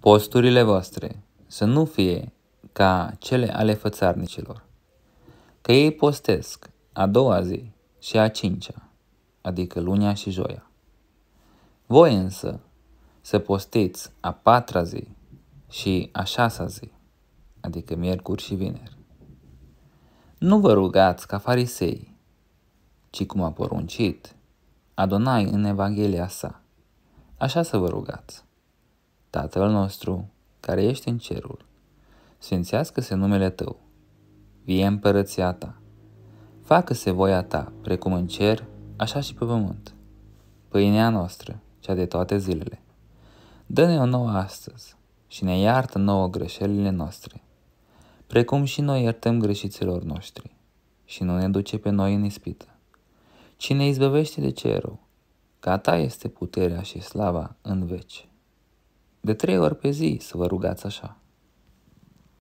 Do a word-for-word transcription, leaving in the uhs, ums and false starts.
Posturile voastre să nu fie ca cele ale fățarnicilor, că ei postesc a doua zi și a cincea, adică lunea și joia. Voi însă să postiți a patra zi și a șasea zi, adică miercuri și vineri. Nu vă rugați ca farisei, ci cum a poruncit Adonai în Evanghelia sa. Așa să vă rugați: Tatăl nostru, care ești în cerul, sfințească-se numele Tău, vie împărăția Ta, facă-se voia Ta, precum în cer, așa și pe pământ. Pâinea noastră, cea de toate zilele, dă-ne-o nouă astăzi și ne iartă nouă greșelile noastre, precum și noi iertăm greșiților noștri, și nu ne duce pe noi în ispită, ci ne izbăvește de ce rău, că a Ta este puterea și slava în veci. De trei ori pe zi să vă rugați așa.